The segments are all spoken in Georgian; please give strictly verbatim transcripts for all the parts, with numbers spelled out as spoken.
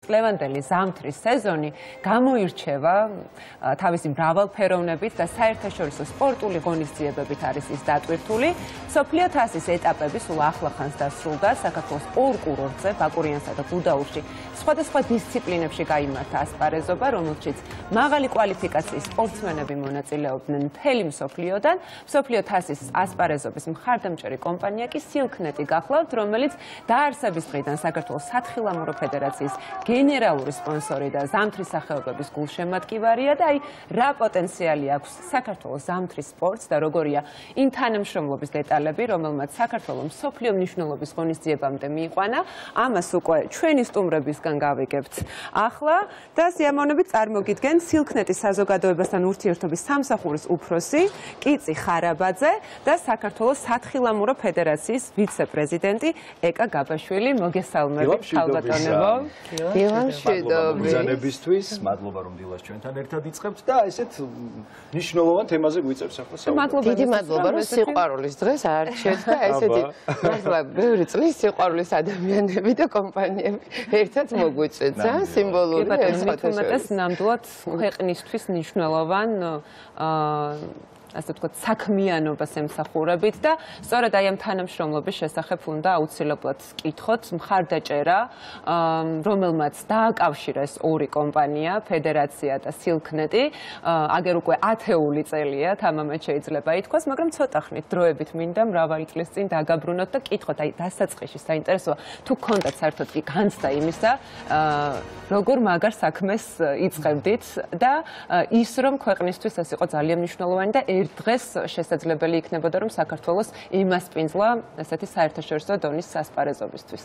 წლევანდელი ზამთრის სეზონი გამოირჩევა თავისი მრავალფეროვნებით და საერთაშორისო სპორტული ღონისძიებებით არის ის დატვირთული. მსოფლიო თასის ეტაპები სულ ახლახანს დასრულდა საქართველოს ორ კურორტზე, ბაკურიანსა და გუდაურში. სხვადასხვა დისციპლინებში გაიმართა ასპარეზობა, რომელშიც მაღალი კვალიფიკაციის სპორტსმენები მონაწილეობდნენ მთელი მსოფლიოდან. მსოფლიო თასის ასპარეზობის მხარდამჭერი კომპანია კი სილქნეტი გახლავთ, რომელიც დაარსების დღიდან საქართველოს სათხილამურო ფედერაციის გენერალური სპონსორი და ზამთრის სახეობების გულშემატკივარია და აი რა პოტენციალი აქვს საქართველოს ზამთრის სპორტს და როგორია იმ თანამშრომლობის დეტალები, რომელმაც საქართველოს მსოფლიო მნიშვნელობის ღონისძიებამდე მიიყვანა, ამას უკვე ჩვენი სტუმრებისგან გავიგებთ. ახლა და სიამოვნებით წარმოგიდგენ სილქნეტის საზოგადოებასთან ურთიერთობის სამსახურის უფროსი კიცი ხარაბაძე და საქართველოს სათხილამურო ფედერაციის ვიცე-პრეზიდენტი ეკა გაბაშვილი. მოგესალმებით, ხალბატონებო. მოგზაურობისთვის, მადლობა რომ დილას ჩვენთან ერთად იწყებთ და ესეთ მნიშვნელოვან თემაზე გვიწევს ახლა საუბარი. დიდი მადლობა რომ სიყვარულის დღეს აარჩიეთ და ესეთი მართლა ბევრი წლის სიყვარულის ადამიანები და კომპანიები ერთად მოგვიწვეთ. ძალიან სიმბოლური ეს ნამდვილად ქვეყნისთვის მნიშვნელოვან ასე ვთქვათ, საქმიანობას ემსახურებით და სწორედ აი ამ თანამშრომლობის შესახებ უნდა აუცილებლად ვკითხოთ. მხარდაჭერა, რომელმაც დააკავშირეს ორი კომპანია, ფედერაცია და სილქნეტი, აგერ უკვე ათეული წელია, თამამად შეიძლება ითქვას, მაგრამ ცოტა ხნით დროებით მინდა მრავალი წლის წინ დაგაბრუნოთ და კითხოთ, აი დასაწყისში საინტერესოა, თუ გქონდათ საერთოდ კი განცდა იმისა, როგორ მაგარ საქმეს იწყებდით და ის რომ ქვეყნისთვის ეს იყო ძალიან მნიშვნელოვანი და დღეს შესაძლებელი იქნებოდა რომ საქართველოს იმასპინძლა ესეთი საერთაშორისო დონის ასპარეზობისთვის.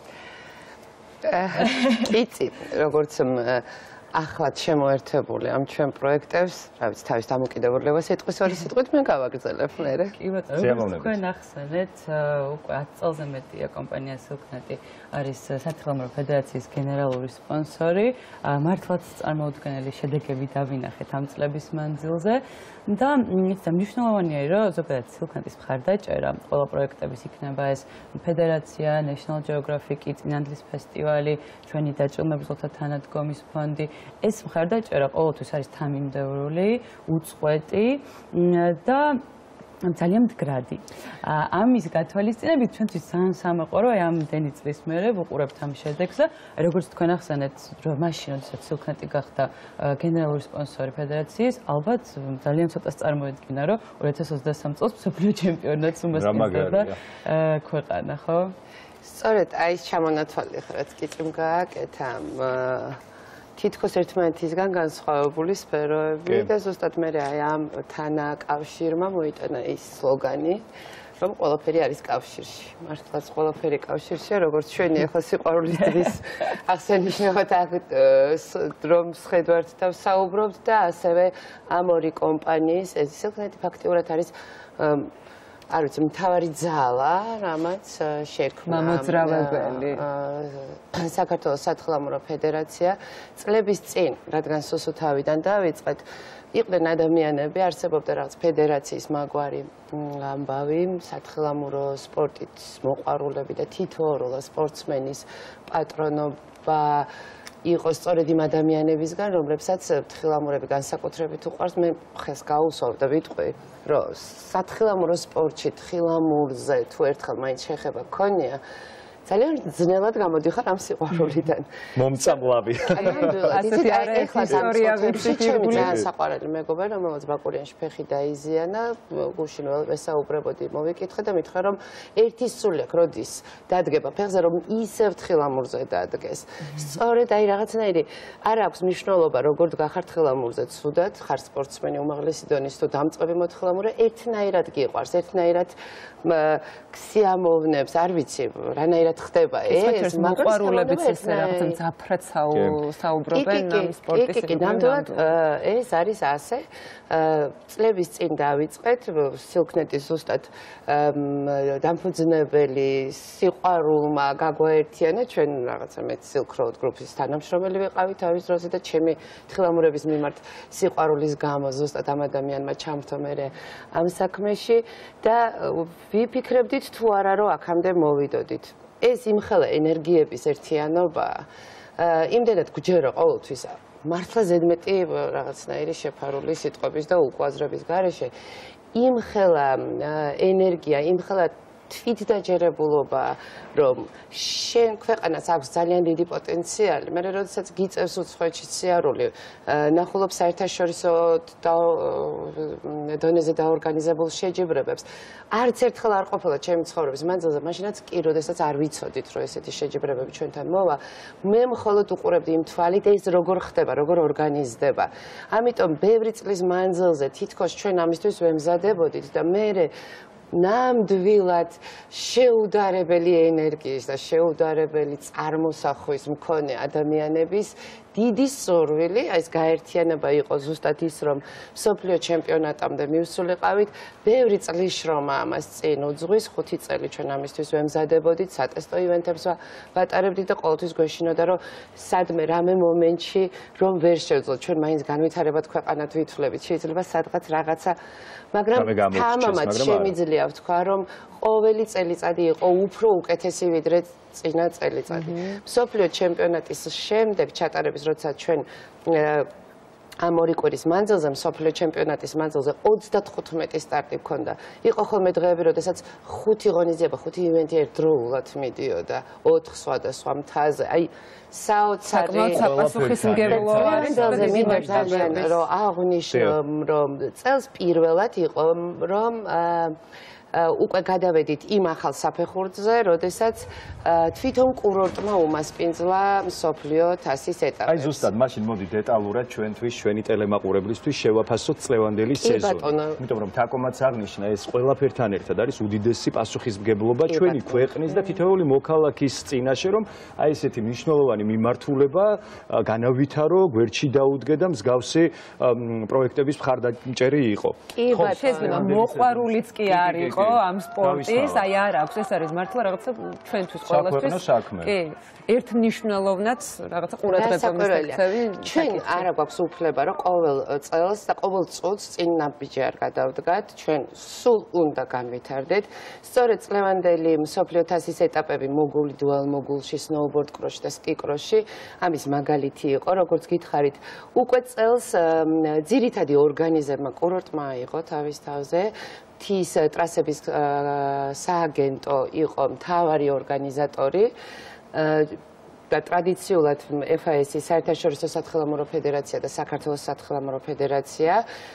კიცი, როგორც ახლად შემოერთებული ამ ჩვენ პროექტებს, რა ვიცი, თავის დამოკიდებულებას სიტყვის ორი სიტყვით მე გავაგრძელებ მერე. კი ბატონო, თქვენ ახსენეთ, უკვე ათ წელზე მეტია კომპანია სილქნეტი არის სათხილამურო ფედერაციის გენერალური სპონსორი. მართლაც წარმოუდგენელი შედეგები დავინახეთ ამ წლების მანძილზე. და მნიშვნელოვანია, რომ ზოგადად სილქნეტის მხარდაჭერა, ყველა პროექტების იქნება ეს ფედერაცია, National Geographic, წინანდლის ფესტივალი, ჩვენი დაჭრილმებულთა თანადგომის ფონდი. ეს მხარდაჭერა ყოველთვის არის თანმიმდევრული, უწყვეტი და ძალიან მდგრადი. ამის გათვალისწინებით ჩვენთვის ძალიან სამეყო, რომ ამდენი წლის მერე ვუყურებთ ამ შედეგს და როგორც თქვენ ახსენეთ, რომ მაშინ, როდესაც სილქნეტი გახდა გენერალური სპონსორი ფედერაციის, ალბათ ძალიან ცოტას წარმოედგინა, რომ ორი ათას ოცდასამ წელს მსოფლიო ჩემპიონატს უმასპინძლდება ქვეყანა, ხო? სწორედ აი ეს ჩამონათვალი ხარ, რაც კიციმ გააკეთა თითქოს ერთმანეთისგან განსხვავებული სფეროები და ზუსტად მე აი ამ თანაკავშირმა მოიტანა ის სლოგანი, რომ ყველაფერი არის კავშირში. მართლაც ყველაფერი კავშირშია, როგორც ჩვენი ახლა სიყვარულის დღის აღსანიშნავად რომ სხედვართ და ვსაუბრობთ და ასევე ამ ორი კომპანიის, ეს სილქნეტი ფაქტიურად არის არ ვიცი, მთავარი ძალა, რამაც შექმნა მამოძრავებელი საქართველოს სათხილამურო ფედერაცია წლების წინ, რადგან სუსუ თავიდან დავიწყეთ, იყვნენ ადამიანები, არსებობდა რაღაც ფედერაციის მაგვარი ამბავი, სათხილამურო სპორტით მოყვარულები და თითოეულა სპორტსმენის პატრონობა იყო სწორედ იმ ადამიანებისგან, რომლებსაც თხილამურები განსაკუთრებით უყვარს. მე ხეს გაუსვავ და ვიტყვი, რომ სათხილამურო სპორტში თხილამურზე თუ ერთხელ მაინც შეხება გქონია, ძალიან ძნელად გამოდიხარ ამ სიყვარულიდან. მომწამლავი. ასეთი ისტორია ვიფიქრებული. ძალიან საყვარელი მეგობარი, რომელსაც ბაკურიანში ფეხი დაიზიანა, გუშინ ვესაუბრებოდი, მოვიკითხე და მითხრა, რომ ერთი სული აქვს, როდის დადგება ფეხზე, რომ ისევ თხილამურზე დადგეს. სწორედ აი რაღაცნაირი არ აქვს მნიშვნელობა, როგორ გახარ თხილამურზე ცუდად, ხარ სპორტსმენი უმაღლესი დონის თუ დამწყები მოთხილამურე, ერთნაირად გიყვარს, ერთნაირად ქსიამოვნებს, არ ვიცი, რანაირად ხდება ეს, მოყვარულებიც ესე რაღაცა მძაფრად საუბრობენ ამ სპორტის ნამდვილად ეს არის ასე. წლების წინ დავიწყეთ სილქნეტის ზუსტად დამფუძნებელი სიყვარულმა გაგვაერთიანა, ჩვენ რაღაცა მე Silk Road Group-ის თანამშრომელი ვიყავი თავის დროზე და ჩემი თხილამურების მიმართ სიყვარულის გამო ზუსტად ამ ადამიანმა ჩამრთო მე ამ საქმეში და ვიფიქრებდით თუ არა რომ აქამდე მოვიდოდით. ეს იმხელა ენერგიების ერთიანობაა, იმდენად გვჯერა ყოველთვის მართლა ზედმეტი რაღაცნაირი შეფარული სიტყვების და უყვაზრების გარეშე იმხელა ენერგია, იმხელა თვითდაჯერებულობა, რომ შენ ქვეყანას აქვს ძალიან დიდი პოტენციალი, მაგრამ როდესაც გიწევს უცხოეთში სიარული, ნახულობ საერთაშორისო დონეზე დაორგანიზებულ შეჯიბრებებს, არც ერთხელ არ ყოფილა ჩემი ცხოვრების მანძილზე, მაშინაც კი, როდესაც არ ვიცოდით, რომ ესეთი შეჯიბრებები ჩვენთან მოვა, მე მხოლოდ უყურებდი იმ თვალით, ეს როგორ ხდება, როგორ ორგანიზდება. ამიტომ ბევრი წლის მანძილზე თითქოს ჩვენ ამისთვის ვემზადებოდით და მე ნამდვილად შეუდარებელი ენერგიის და შეუდარებელი წარმოსახვის მქონე ადამიანების დიდი სურვილი, აი ეს გაერთიანება იყო ზუსტად ის, რომ მსოფლიო ჩემპიონატამდე მივსულიყავით, ბევრი წლის შრომა ამას წინ უძღვის, ხუთი წელი ჩვენ ამისთვის ვემზადებოდით, სატესტო ივენთებს ვატარებდით და ყოველთვის გვეშინოდა, რომ სადმე რამე მომენტში რომ ვერ შევძლოთ, ჩვენ მაინც განვითარებად ქვეყანად ვითვლებით, შეიძლება სადღაც რაღაცა, მაგრამ თამამად შემიძლია ვთქვა, რომ ყოველი წელიწადი იყო უფრო უკეთესი ვიდრე წინა წელიწადი. მსოფლიო ჩემპიონატის შემდეგ ჩატარების როცა ჩვენ ამ ორი კვირის მანძილზე, მსოფლიო ჩემპიონატის მანძილზე ოცდათხუთმეტი სტარტი გქონდა. იყო ხოლმე დღეები, როდესაც ხუთი ღონისძიება, ხუთი ივენთი ერთდროულად მიდიოდა, ოთხ სხვადასხვა მთაზე. აი საოცარი საპასუხისმგებლო არის ძალიან რომ აღვნიშნო, რომ წელს პირველად იყო, რომ უკვე გადავედით იმ ახალ საფეხურზე, როდესაც თვითონ კურორტმა უმასპინძლა მსოფლიო თასის ეტაპებს. აი ზუსტად, მაშინ მოდი დეტალურად ჩვენთვის, ჩვენი ტელემაყურებლისთვის შევაფასოთ წლევანდელი სეზონი. იმიტომ რომ თაკომაც აღნიშნა, ეს ყველაფერთან ერთად არის უდიდესი პასუხისმგებლობა ჩვენი ქვეყნის და თითოეული მოქალაქის წინაშე, რომ აი ესეთი მნიშვნელოვანი მიმართულება განავითარო, გვერდში დაუდგე და მსგავსი პროექტების მხარდამჭერი იყო. კი, შეიძლება მოყვარულიც კი არ იყო ამ სპორტის, აი არ აქვს, ეს არის მართლა რაღაცა ჩვენთვის ყველასთვის. კი, ერთმნიშვნელოვნად რაღაცა ყურადღება მისცემი. ჩვენ არ აქვს უფლება, რომ ყოველ წელს და ყოველ წუთს წინ ნაბიჯი არ გადავდგათ, ჩვენ სულ უნდა განვითარდეთ. სწორედ წლევანდელი მსოფლიო თასის ეტაპები მოგული, დუალ მოგულში, სნოუბორდ კროში და სკი კროში, ამის მაგალითი იყო, როგორც გითხარით, უკვე წელს ძირითადი ორგანიზერმა კურორტმა აიღო თავის თავზე. თის ტრასების სააგენტო იყო მთავარი ორგანიზატორი და ტრადიციულად ეფ ა ესი, საერთაშორისო სათხილამურო ფედერაცია და საქართველოს სათხილამურო ფედერაცია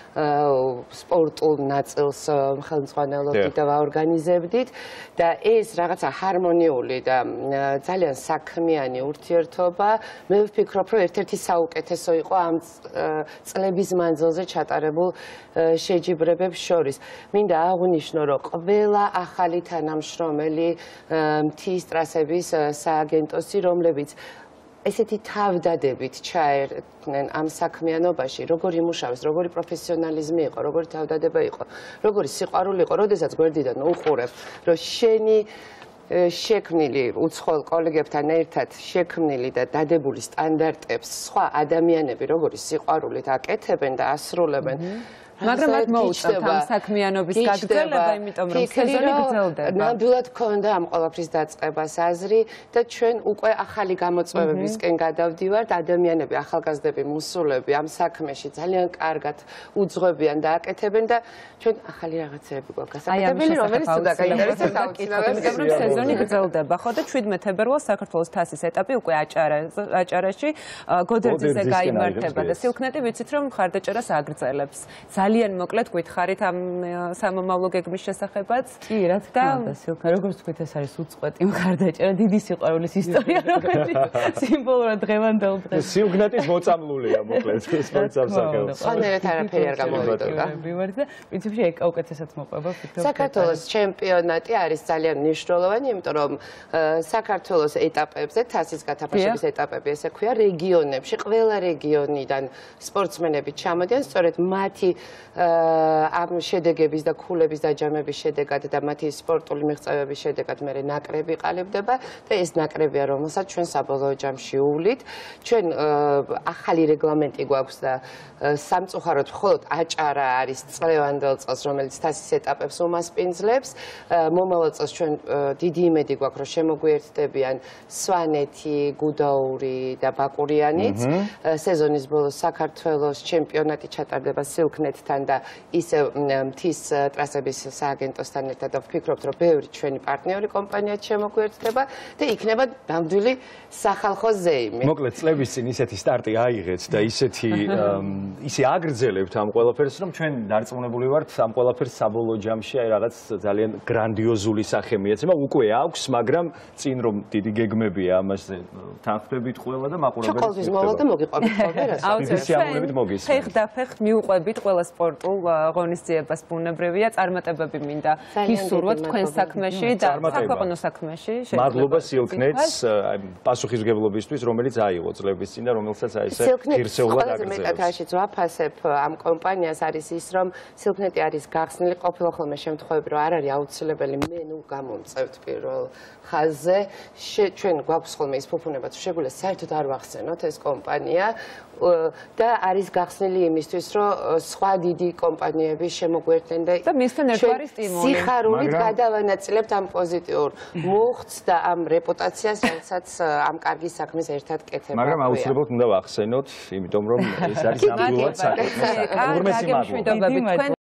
სპორტულ ნაწილს ხელმძღვანელობდით და ვაორგანიზებდით და ეს რაღაცა ჰარმონიული და ძალიან საქმიანი ურთიერთობა, მე ვფიქრობ, რომ ერთ-ერთი საუკეთესო იყო ამ წლების მანძილზე ჩატარებულ შეჯიბრებებს შორის. მინდა აღვნიშნო, რომ ყველა ახალი თანამშრომელი მთის ტრასების სააგენტოსი, რომლებიც ესეთი თავდადებით ჩაერთნენ ამ საქმიანობაში, როგორი მუშაობს, როგორი პროფესიონალიზმი იყო, როგორი თავდადება იყო, როგორი სიყვარული იყო, როდესაც გვერდიდან უყურებ, რომ შენი შექმნილი უცხოელ კოლეგებთან ერთად შექმნილი და დადებული სტანდარტებს სხვა ადამიანები როგორი სიყვარულით აკეთებენ და ასრულებენ. მაგრამ მათ მოუწევთ ამ საქმიანობის გაგრძელება, იმიტომ რომ სეზონი გრძელდება. ნამდვილად ქონდა ამ ყველაფრის დაწყებას აზრი და ჩვენ უკვე ახალი გამოწვევებისკენ გადავდივართ. ადამიანები, ახალგაზრდები, მოსულები ამ საქმეში ძალიან კარგად უძღვებიან და აკეთებენ და ჩვენ ახალი რაღაცეები გვაქვს გასაკეთებელი, რომელიც უნდა გაინტერესებს აუცილებლად, იმიტომ რომ სეზონი გრძელდება. ხო და შვიდმეტ თებერვალს საქართველოს თასის ეტაპი უკვე აჭარაში, გუდაურშიზე გაიმართება და სილქნეტი ვიცით რომ მხარდაჭერას აგრძელებს. ძალიან მოკლედ გითხარით ამ სამომავლო გეგმის შესახებაც. კი, რა თქმა უნდა, სილქნა, როგორც თქვით, ეს არის უწყვეტი მხარდაჭერა, დიდი სიყვარულის ისტორია, რომელიც სიმბოლურად დღევანდელ დღეს. სილქნეტის მოწამლულია, მოკლედ, სპორტის სამსახურში. სხვანაირად არაფერი არ გამოვიდოდა. და პრინციპში ეკაუკეთესად მოყვება, ვფიქრობ. საქართველოს ჩემპიონატი არის ძალიან მნიშვნელოვანი, იმიტომ რომ საქართველოს ეტაპებზე, თასის გათამაშების ეტაპები, ესე ქვია, რეგიონებში, ყველა რეგიონიდან სპორტსმენები ჩამოდიან, სწორედ მათი ამ შედეგების და ქულების დაჯამების შედეგად და მათი სპორტული მიღწევების შედეგად მე ნაკრები ყალიბდება და ეს ნაკრებია, რომელსაც ჩვენ საბოლოო ჯამში უვლით. ჩვენ ახალი რეგლამენტი გვაქვს და სამწუხაროდ მხოლოდ აჭარა არის წლევანდელ წელს, რომელიც თასის ეტაპებს უმასპინძლებს. მომავალ წელს ჩვენ დიდი იმედი გვაქვს, რომ შემოგვიერთდებიან სვანეთი, გუდაური და ბაკურიანიც. სეზონის ბოლოს საქართველოს ჩემპიონატი ჩატარდება სილქნეტთან და ისე მთის ტრასების სააგენტოსთან ერთად და ვფიქრობთ, რომ ბევრი ჩვენი პარტნიორი კომპანიაც შემოგვიერთდება და იქნება ნამდვილი სახალხო ზეიმი. მოკლედ წლების წინ ისეთი სტარტი აიღეთ და ისეთი ისე აგრძელებთ ამ ყველაფერს, რომ ჩვენ დარწმუნებული ვართ ამ ყველაფერს საბოლოო ჯამში აი რაღაც ძალიან გრანდიოზული სახე მიეცემა. უკვე აქვს, მაგრამ წინ რომ დიდი გეგმებია ამაზე თანხმდებით ყველა და მაყურებელი. ყოველთვის მოვალ და მოგიყვებით ხოლმე რას. დიდი სიამოვნებით მოგისმენთ. ფეხდაფეხ მიუყვებით ყველა სპორტულ ღონისძიებას ბუნებრივია, წარმატებები მინდა გისურვოთ თქვენ საქმეში და საქვეყნო საქმეში. მადლობა სილქნეტს პასუხისმგებლობისთვის, რომელიც აიღო წლების წინ და რომელსაც აი ესე ღირსეულად აგრძელებს. მეტად რაშიც ვაფასებ ამ კომპანიას არის ის, რომ სილქნეტი არის გახსნილი, ყოფილა ხოლმე შემთხვევები, რომ არ არის აუცილებელი მენუ გამომწევთ პირველ ხაზზე. ჩვენ გვაქვს ხოლმე ის ფუფუნებაც, შეგვიძლია საერთოდ არ ვახსენოთ ეს კომპანია და არის გახსნილი იმისთვის, რომ სხვა დიდი კომპანიები შემოგვერთდნენ და მისთან ერთგვარი სტიმული. სიხარულით გადავანაწილებთ ამ პოზიტიურ მუხტს და ამ რეპუტაციას, რომელსაც ამ კარგი საქმის ერთად კეთება. მაგრამ აუცილებლად უნდა ვახსენოთ, იმიტომ რომ ეს არის ნამდვილად საკუთარი. კარგი, მადლობა.